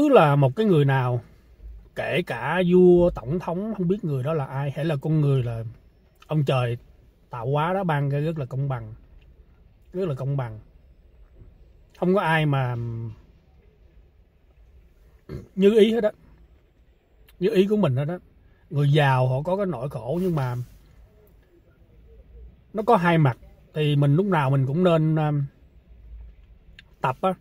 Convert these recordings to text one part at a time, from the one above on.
cứ là một cái người nào, kể cả vua, tổng thống, không biết người đó là ai, hay là con người, là ông trời tạo hóa đó ban ra rất là công bằng, rất là công bằng. Không có ai mà như ý hết đó, như ý của mình hết đó. Người giàu họ có cái nỗi khổ, nhưng mà nó có hai mặt. Thì mình lúc nào mình cũng nên tập á,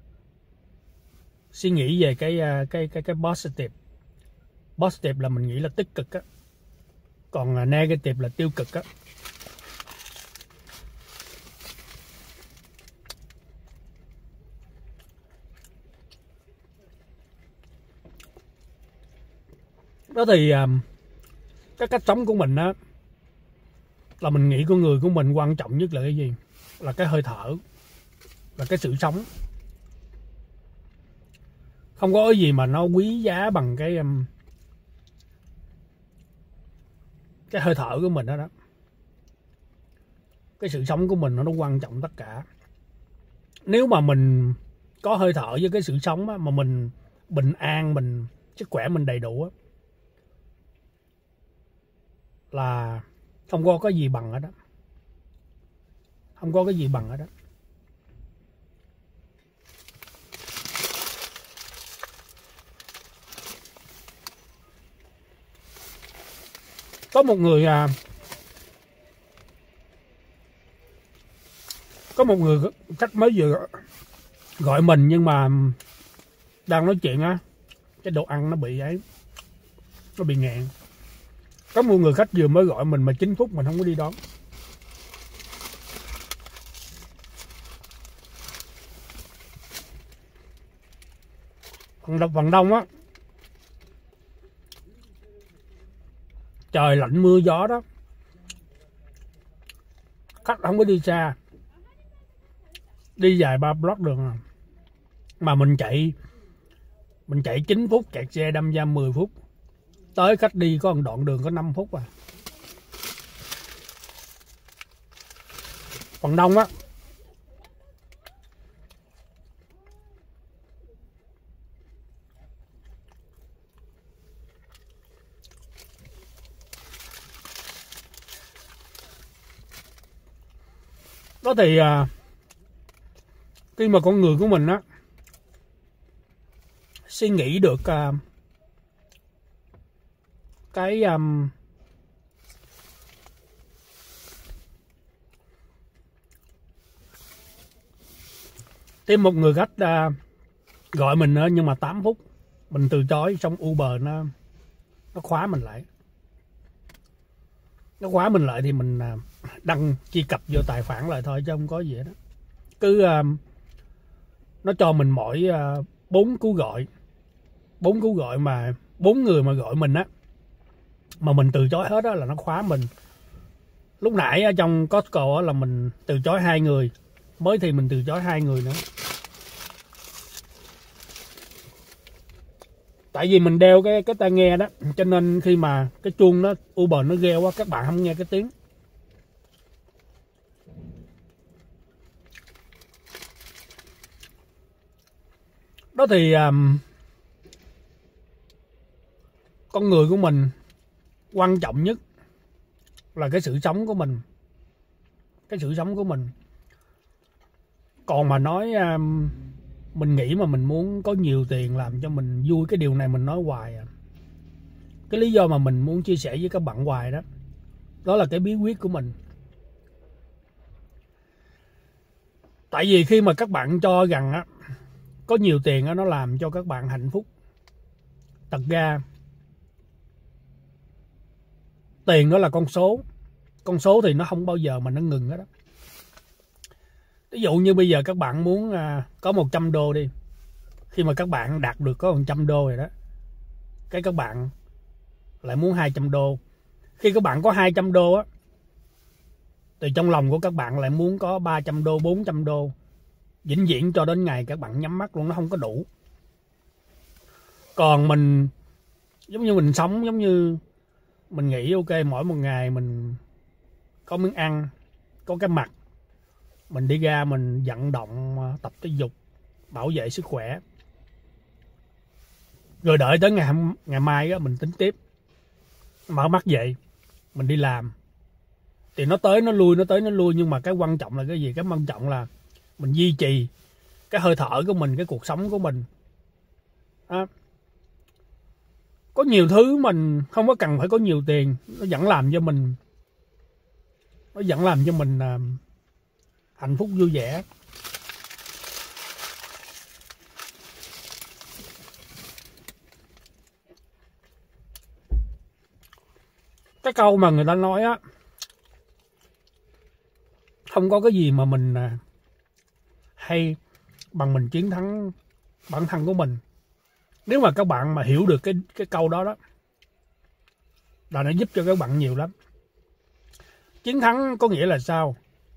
suy nghĩ về cái positive. Positive là mình nghĩ là tích cực á, còn negative là tiêu cực á. Đó thì cái cách sống của mình á, là mình nghĩ con người của mình quan trọng nhất là cái gì? Là cái hơi thở, là cái sự sống. Không có cái gì mà nó quý giá bằng cái hơi thở của mình đó đó. Cái sự sống của mình nó quan trọng tất cả. Nếu mà mình có hơi thở với cái sự sống á, mà mình bình an, mình sức khỏe mình đầy đủ á, là không có cái gì bằng hết đó. Không có cái gì bằng hết đó. Có một người khách mới vừa gọi mình, nhưng mà đang nói chuyện á, cái đồ ăn nó bị ấy, nó bị nghẹn. Có một người khách vừa mới gọi mình mà 9 phút mình không có đi đón. Phần đông á, trời lạnh mưa gió đó, khách không có đi xa, đi dài 3 block đường à. Mà mình chạy 9 phút, kẹt xe đâm ra 10 phút. Tới khách đi có một đoạn đường có 5 phút à. Phần đông á, đó thì khi mà con người của mình á suy nghĩ được thêm một người khách gọi mình nữa, nhưng mà 8 phút mình từ chối, xong Uber nó khóa mình lại. Nó khóa mình lại thì mình đăng truy cập vô tài khoản lại thôi, chứ không có gì hết đó. Cứ nó cho mình mỗi 4 cú gọi. 4 cú gọi mà 4 người mà gọi mình á, mà mình từ chối hết á là nó khóa mình. Lúc nãy ở trong Costco á là mình từ chối 2 người, mới thì mình từ chối 2 người nữa. Tại vì mình đeo cái tai nghe đó, cho nên khi mà cái chuông nó Uber nó reo á, các bạn không nghe cái tiếng. Đó thì con người của mình quan trọng nhất là cái sự sống của mình. Cái sự sống của mình. Còn mà nói mình nghĩ mà mình muốn có nhiều tiền làm cho mình vui, cái điều này mình nói hoài à. Cái lý do mà mình muốn chia sẻ với các bạn hoài đó, đó là cái bí quyết của mình. Tại vì khi mà các bạn cho rằng á, có nhiều tiền á, nó làm cho các bạn hạnh phúc. Thật ra tiền đó là con số. Con số thì nó không bao giờ mà nó ngừng hết đó. Ví dụ như bây giờ các bạn muốn có 100 đô đi. Khi mà các bạn đạt được có 100 đô rồi đó, cái các bạn lại muốn 200 đô. Khi các bạn có 200 đô á, thì trong lòng của các bạn lại muốn có 300 đô, 400 đô. Vĩnh viễn cho đến ngày các bạn nhắm mắt luôn, nó không có đủ. Còn mình, giống như mình sống, giống như mình nghĩ ok, mỗi một ngày mình có miếng ăn, có cái mặt, mình đi ra mình vận động, tập thể dục, bảo vệ sức khỏe. Rồi đợi tới ngày mai á, mình tính tiếp. Mở mắt dậy, mình đi làm. Thì nó tới nó lui, nó tới nó lui. Nhưng mà cái quan trọng là cái gì? Cái quan trọng là mình duy trì cái hơi thở của mình, cái cuộc sống của mình. Có nhiều thứ mình không có cần phải có nhiều tiền, nó vẫn làm cho mình hạnh phúc vui vẻ. Cái câu mà người ta nói á, không có cái gì mà mình hay bằng mình chiến thắng bản thân của mình. Nếu mà các bạn mà hiểu được cái câu đó đó, là nó giúp cho các bạn nhiều lắm. Chiến thắng có nghĩa là sao?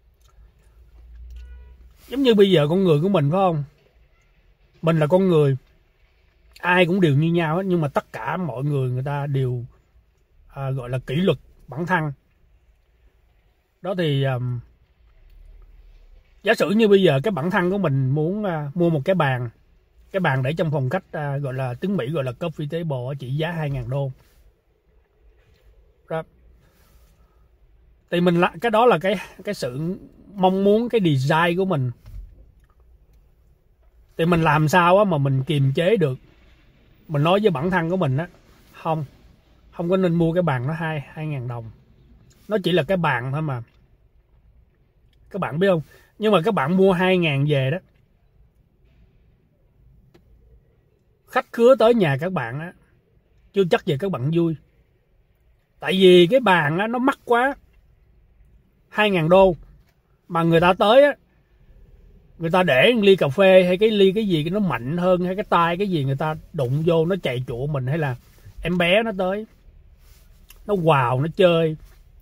Giống như bây giờ con người của mình phải không? Mình là con người, ai cũng đều như nhau hết, nhưng mà tất cả mọi người ta đều gọi là kỷ luật bản thân. Đó thì giả sử như bây giờ cái bản thân của mình muốn mua một cái bàn để trong phòng khách, gọi là tiếng Mỹ gọi là coffee table, trị giá 2.000 đô. Đó. Thì mình cái đó là cái sự mong muốn, cái design của mình. Thì mình làm sao á mà mình kiềm chế được. Mình nói với bản thân của mình á, không có nên mua cái bàn nó 2.000 đồng. Nó chỉ là cái bàn thôi mà. Các bạn biết không? Nhưng mà các bạn mua 2.000 về đó, khách khứa tới nhà các bạn á, chưa chắc về các bạn vui. Tại vì cái bàn á, nó mắc quá, 2.000 đô. Mà người ta tới á, người ta để một ly cà phê hay cái ly cái gì nó mạnh hơn, hay cái tay cái gì người ta đụng vô nó chạy chụa mình, hay là em bé nó tới nó wow nó chơi.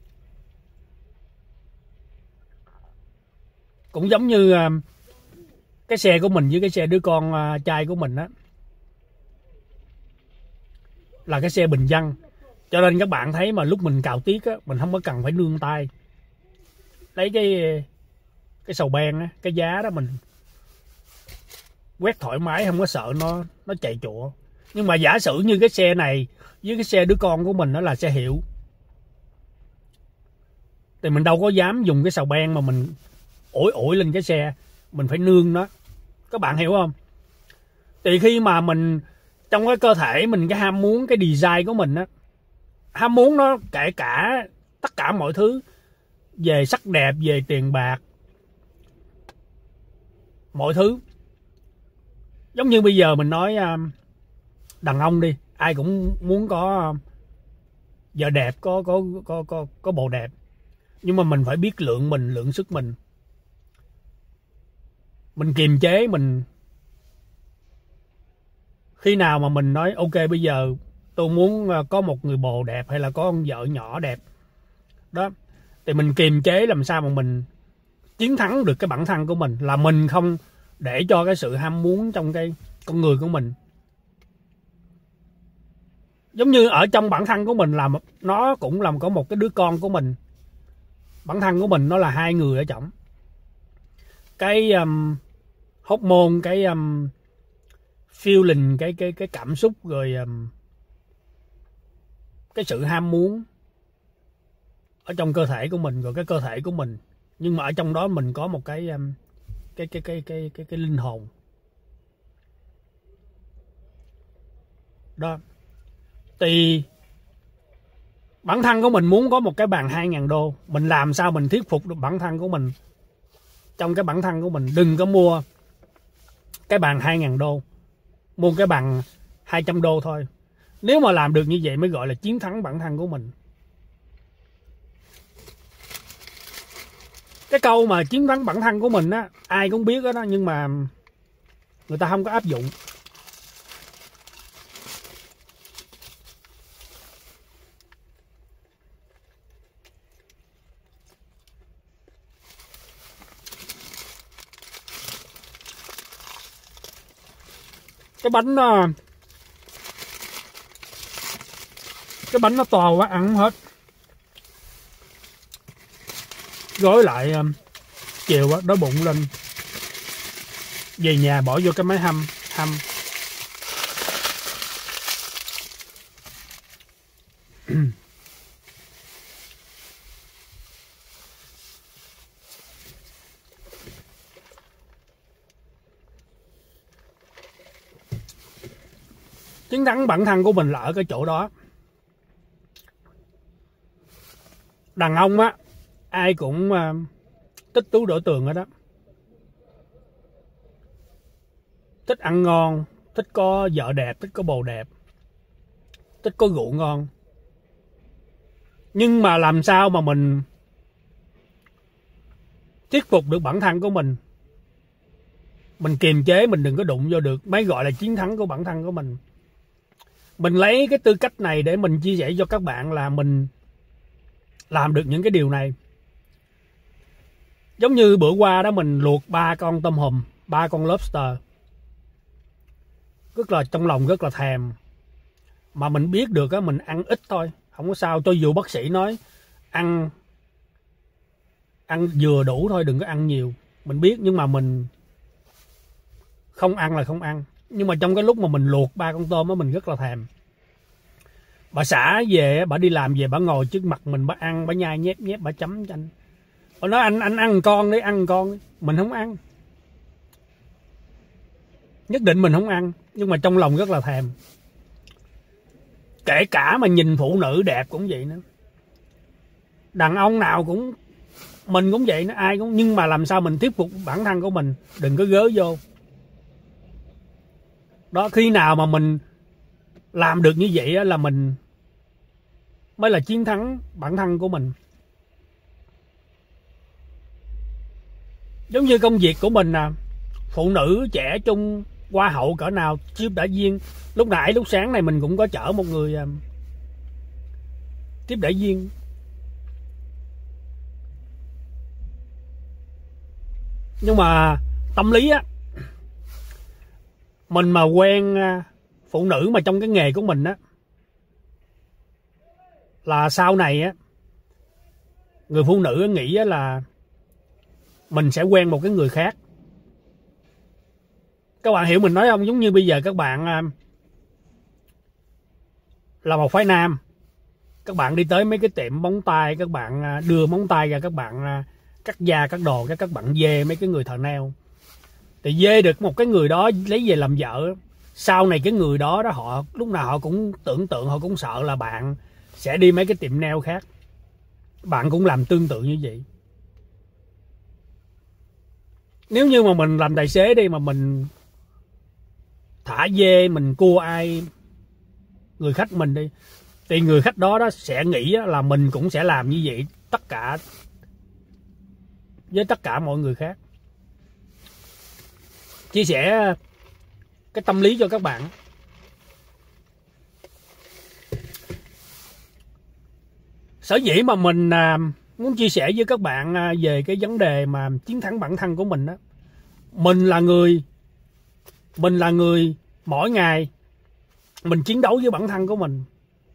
Cũng giống như cái xe của mình với cái xe đứa con trai của mình á, là cái xe bình dân. Cho nên các bạn thấy mà lúc mình cạo tiết á, mình không có cần phải nương tay. Lấy cái sầu ben á, cái giá đó mình quét thoải mái, không có sợ nó chạy chụa. Nhưng mà giả sử như cái xe này với cái xe đứa con của mình đó là xe hiệu, thì mình đâu có dám dùng cái sầu ben mà mình ủi lên cái xe, mình phải nương nó. Các bạn hiểu không? Thì khi mà mình trong cái cơ thể mình, cái ham muốn, cái design của mình á, ham muốn nó kể cả tất cả mọi thứ về sắc đẹp, về tiền bạc, mọi thứ. Giống như bây giờ mình nói đàn ông đi, ai cũng muốn có vợ đẹp, có bộ đẹp. Nhưng mà mình phải biết lượng sức mình kiềm chế mình. Khi nào mà mình nói ok bây giờ tôi muốn có một người bồ đẹp, hay là có con vợ nhỏ đẹp đó, thì mình kiềm chế làm sao mà mình chiến thắng được cái bản thân của mình, là mình không để cho cái sự ham muốn trong cái con người của mình. Giống như ở trong bản thân của mình là nó cũng làm có một cái đứa con của mình. Bản thân của mình nó là hai người ở trong cái hormone, cái feeling, cái cảm xúc, rồi cái sự ham muốn ở trong cơ thể của mình, rồi cái cơ thể của mình. Nhưng mà ở trong đó mình có một cái linh hồn đó. Thì bản thân của mình muốn có một cái bàn 2.000 đô, mình làm sao mình thuyết phục được bản thân của mình. Trong cái bản thân của mình đừng có mua cái bàn 2.000 đô, mua cái bàn 200 đô thôi. Nếu mà làm được như vậy mới gọi là chiến thắng bản thân của mình. Cái câu mà chiến thắng bản thân của mình á, ai cũng biết đó, nhưng mà người ta không có áp dụng. Cái bánh nó to quá ăn không hết. Gói lại chiều á, đói bụng lên về nhà bỏ vô cái máy hâm. Chiến thắng bản thân của mình là ở cái chỗ đó. Đàn ông á, ai cũng thích tú đổ tường hết đó. Thích ăn ngon, thích có vợ đẹp, thích có bồ đẹp, thích có rượu ngon. Nhưng mà làm sao mà mình thuyết phục được bản thân của mình kiềm chế, mình đừng có đụng vô được mới gọi là chiến thắng của bản thân của mình. Mình lấy cái tư cách này để mình chia sẻ cho các bạn là mình làm được những cái điều này. Giống như bữa qua đó mình luộc 3 con tôm hùm, 3 con lobster. Rất là trong lòng rất là thèm. Mà mình biết được á, mình ăn ít thôi, không có sao. Cho dù bác sĩ nói ăn vừa đủ thôi, đừng có ăn nhiều. Mình biết, nhưng mà mình không ăn là không ăn. Nhưng mà trong cái lúc mà mình luộc 3 con tôm á, mình rất là thèm. Bà xã về, bà đi làm về, bà ngồi trước mặt mình, bà ăn, bà nhai nhép nhép, bà chấm cho anh. Bà nói anh ăn con đi, ăn con đi. Mình không ăn. Nhất định mình không ăn, nhưng mà trong lòng rất là thèm. Kể cả mà nhìn phụ nữ đẹp cũng vậy nữa. Đàn ông nào cũng, mình cũng vậy nữa, ai cũng. Nhưng mà làm sao mình thuyết phục bản thân của mình đừng có gớ vô. Đó, khi nào mà mình làm được như vậy là mình mới là chiến thắng bản thân của mình. Giống như công việc của mình nè, phụ nữ trẻ trung hoa hậu cỡ nào, tiếp đãi viên. Lúc nãy lúc sáng này mình cũng có chở một người tiếp đãi viên. Nhưng mà tâm lý á, mình mà quen phụ nữ mà trong cái nghề của mình á, là sau này á, người phụ nữ nghĩ là mình sẽ quen một cái người khác. Các bạn hiểu mình nói không? Giống như bây giờ các bạn là một phái nam, các bạn đi tới mấy cái tiệm móng tay, các bạn đưa móng tay ra, các bạn cắt da cắt đồ, các bạn dê mấy cái người thợ nail. Thì dê được một cái người đó lấy về làm vợ, sau này cái người đó họ lúc nào họ cũng tưởng tượng, họ cũng sợ là bạn sẽ đi mấy cái tiệm nail khác. Bạn cũng làm tương tự như vậy. Nếu như mà mình làm tài xế đi, mà mình thả dê, mình cua ai người khách mình đi, thì người khách đó sẽ nghĩ là mình cũng sẽ làm như vậy tất cả với tất cả mọi người khác. Chia sẻ cái tâm lý cho các bạn. Sở dĩ mà mình muốn chia sẻ với các bạn về cái vấn đề mà chiến thắng bản thân của mình đó. Mình là người mỗi ngày mình chiến đấu với bản thân của mình.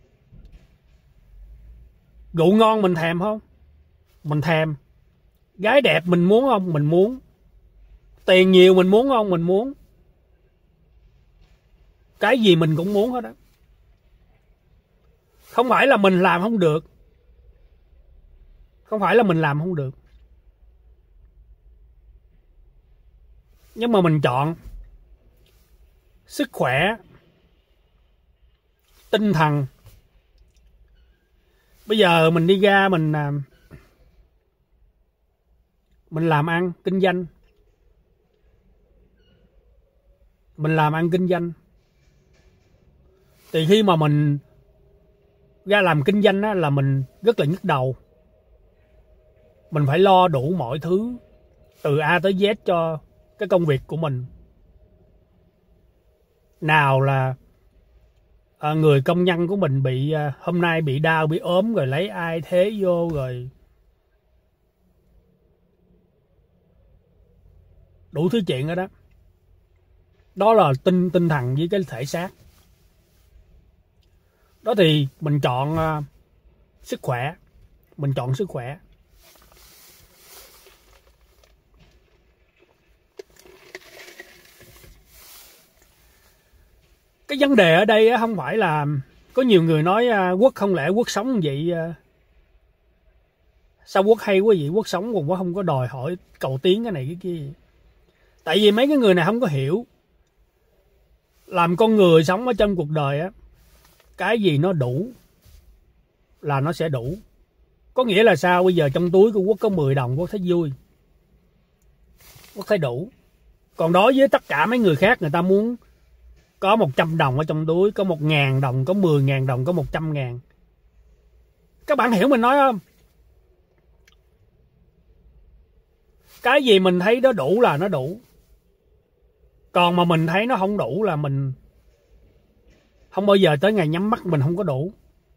Rượu ngon mình thèm không? Mình thèm. Gái đẹp mình muốn không? Mình muốn. Tiền nhiều mình muốn không? Mình muốn. Cái gì mình cũng muốn hết á. Không phải là mình làm không được. Không phải là mình làm không được. Nhưng mà mình chọn sức khỏe, tinh thần. Bây giờ mình đi ra mình làm ăn kinh doanh. Mình làm ăn kinh doanh. Thì khi mà mình ra làm kinh doanh á, là mình rất là nhức đầu. Mình phải lo đủ mọi thứ từ A tới Z cho cái công việc của mình. Nào là người công nhân của mình bị hôm nay bị đau, bị ốm, rồi lấy ai thế vô, rồi đủ thứ chuyện đó đó. Đó là tinh thần với cái thể xác. Đó thì mình chọn sức khỏe. Mình chọn sức khỏe. Cái vấn đề ở đây không phải là Có nhiều người nói quất không lẽ quất sống vậy, sao quất hay quá vậy, quất sống còn quá không có đòi hỏi cầu tiến cái này cái kia. Tại vì mấy cái người này không có hiểu, làm con người sống ở trong cuộc đời á, cái gì nó đủ là nó sẽ đủ. Có nghĩa là sao? Bây giờ trong túi của Quốc có 10 đồng, Quốc thấy vui, Quốc thấy đủ. Còn đối với tất cả mấy người khác, người ta muốn có 100 đồng ở trong túi, có 1.000 đồng, có 10.000 đồng, có 100.000. Các bạn hiểu mình nói không? Cái gì mình thấy nó đủ là nó đủ. Còn mà mình thấy nó không đủ là mình không bao giờ tới ngày nhắm mắt mình không có đủ.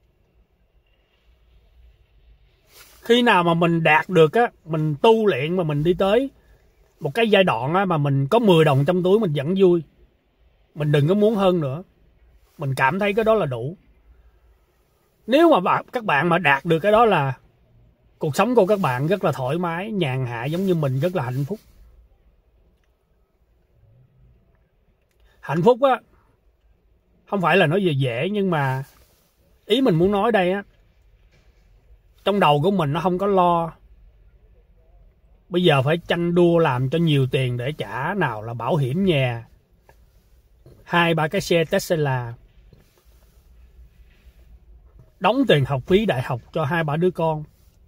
Khi nào mà mình đạt được á, mình tu luyện mà mình đi tới một cái giai đoạn á, mà mình có 10 đồng trong túi mình vẫn vui. Mình đừng có muốn hơn nữa. Mình cảm thấy cái đó là đủ. Nếu mà các bạn mà đạt được cái đó là cuộc sống của các bạn rất là thoải mái, nhàn hạ, giống như mình rất là hạnh phúc. Hạnh phúc á, không phải là nói về dễ, nhưng mà ý mình muốn nói đây á, trong đầu của mình nó không có lo bây giờ phải tranh đua làm cho nhiều tiền để trả, nào là bảo hiểm nhà, 2-3 cái xe Tesla, đóng tiền học phí đại học cho 2-3 đứa con,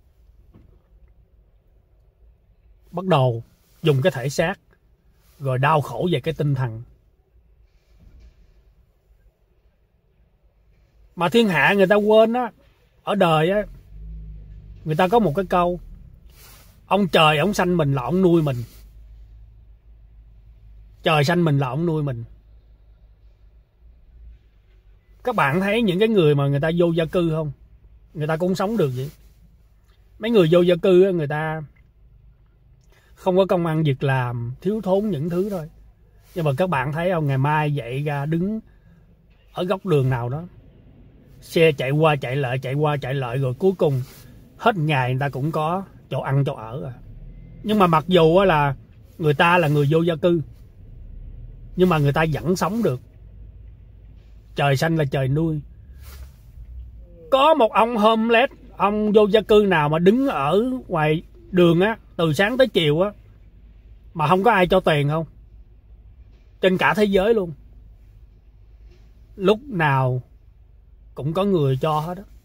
bắt đầu dùng cái thể xác rồi đau khổ về cái tinh thần. Mà thiên hạ người ta quên á, ở đời á, người ta có một cái câu: ông trời ông sanh mình là ông nuôi mình. Trời sanh mình là ông nuôi mình. Các bạn thấy những cái người mà người ta vô gia cư không? Người ta cũng sống được vậy. Mấy người vô gia cư á, người ta không có công ăn việc làm, thiếu thốn những thứ thôi. Nhưng mà các bạn thấy không, ngày mai dậy ra đứng ở góc đường nào đó, xe chạy qua chạy lại, chạy qua chạy lại, rồi cuối cùng hết ngày người ta cũng có chỗ ăn chỗ ở rồi. Nhưng mà mặc dù là người ta là người vô gia cư, nhưng mà người ta vẫn sống được. Trời xanh là trời nuôi. Có một ông homeless, ông vô gia cư nào mà đứng ở ngoài đường á, từ sáng tới chiều á, mà không có ai cho tiền không? Trên cả thế giới luôn. Lúc nào cũng có người cho hết á.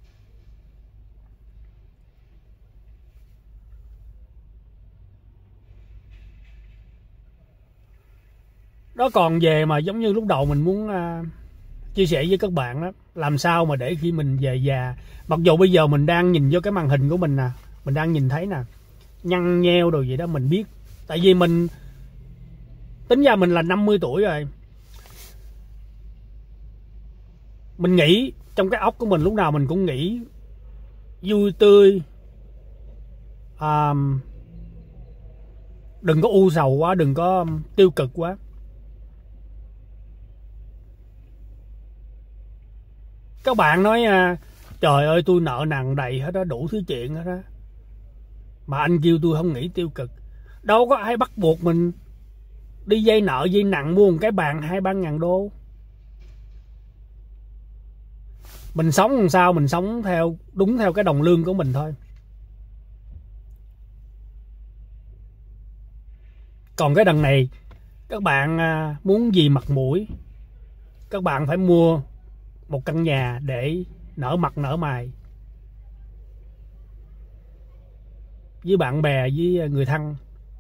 Đó, còn về mà giống như lúc đầu mình muốn chia sẻ với các bạn đó, làm sao mà để khi mình về già, mặc dù bây giờ mình đang nhìn vô cái màn hình của mình nè, mình đang nhìn thấy nè, nhăn nheo đồ vậy đó, mình biết. Tại vì mình tính ra mình là 50 tuổi rồi. Mình nghĩ trong cái óc của mình lúc nào mình cũng nghĩ vui tươi, đừng có u sầu quá, đừng có tiêu cực quá. Các bạn nói trời ơi tôi nợ nần đầy hết đó, đủ thứ chuyện hết đó, mà anh kêu tôi không nghĩ tiêu cực. Đâu có ai bắt buộc mình đi vay nợ vay nặng mua một cái bàn 2-3 ngàn đô. Mình sống làm sao mình sống đúng theo cái đồng lương của mình thôi. Còn cái đằng này, các bạn muốn gì mặt mũi, các bạn phải mua một căn nhà để nở mặt nở mày với bạn bè, với người thân.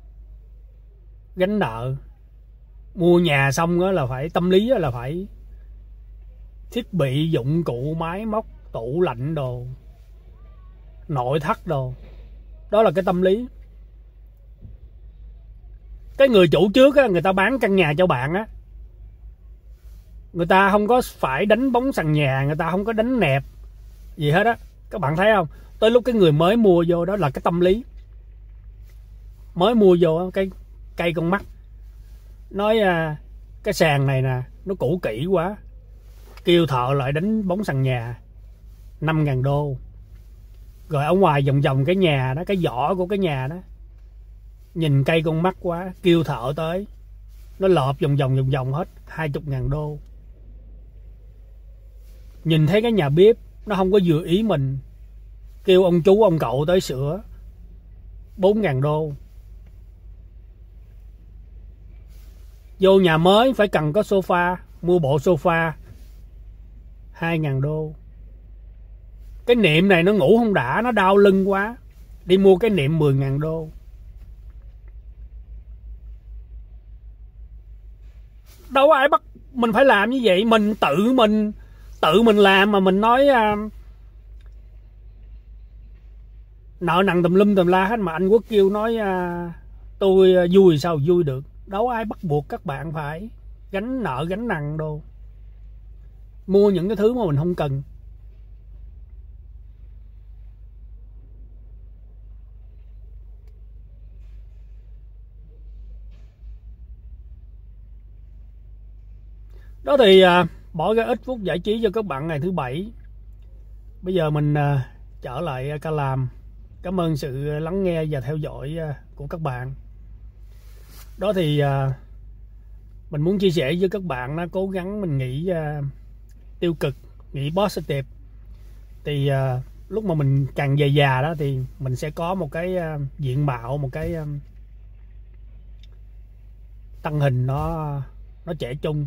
Gánh nợ, mua nhà xong đó là phải tâm lý là phải thiết bị dụng cụ máy móc, tủ lạnh đồ, nội thất đồ. Đó là cái tâm lý. Cái người chủ trước á, người ta bán căn nhà cho bạn á, người ta không có phải đánh bóng sàn nhà, người ta không có đánh nẹp gì hết á. Các bạn thấy không? Tới lúc cái người mới mua vô, đó là cái tâm lý. Mới mua vô cái cây con mắt, nói cái sàn này nè nó cũ kỹ quá, kêu thợ lại đánh bóng sàn nhà 5.000 đô. Rồi ở ngoài vòng vòng cái nhà đó, cái vỏ của cái nhà đó, nhìn cây con mắt quá, kêu thợ tới, nó lợp vòng vòng hết 20.000 đô. nhìn thấy cái nhà bếp nó không có vừa ý mình, kêu ông chú ông cậu tới sửa, 4.000 đô. Vô nhà mới phải cần có sofa, mua bộ sofa 2.000 đô. Cái nệm này nó ngủ không đã, nó đau lưng quá, đi mua cái nệm 10.000 đô. Đâu có ai bắt mình phải làm như vậy, mình tự mình làm mà mình nói nợ nần tùm lum tùm la hết, mà anh Quốc kêu nói tôi vui sao vui được. Đâu có ai bắt buộc các bạn phải gánh nợ gánh nặng đâu, mua những cái thứ mà mình không cần. Đó thì bỏ ra ít phút giải trí cho các bạn ngày thứ Bảy. Bây giờ mình trở lại ca làm. Cảm ơn sự lắng nghe và theo dõi của các bạn. Đó thì mình muốn chia sẻ với các bạn, nó cố gắng mình nghĩ tiêu cực, nghĩ positive. Thì lúc mà mình càng về già đó thì mình sẽ có một cái diện mạo, một cái thân hình nó trẻ trung.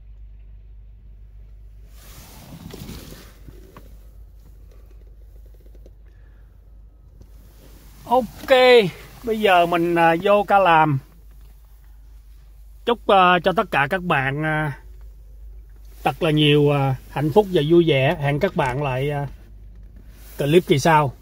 Ok, bây giờ mình vô ca làm. Chúc cho tất cả các bạn thật là nhiều hạnh phúc và vui vẻ. Hẹn các bạn lại clip kỳ sau.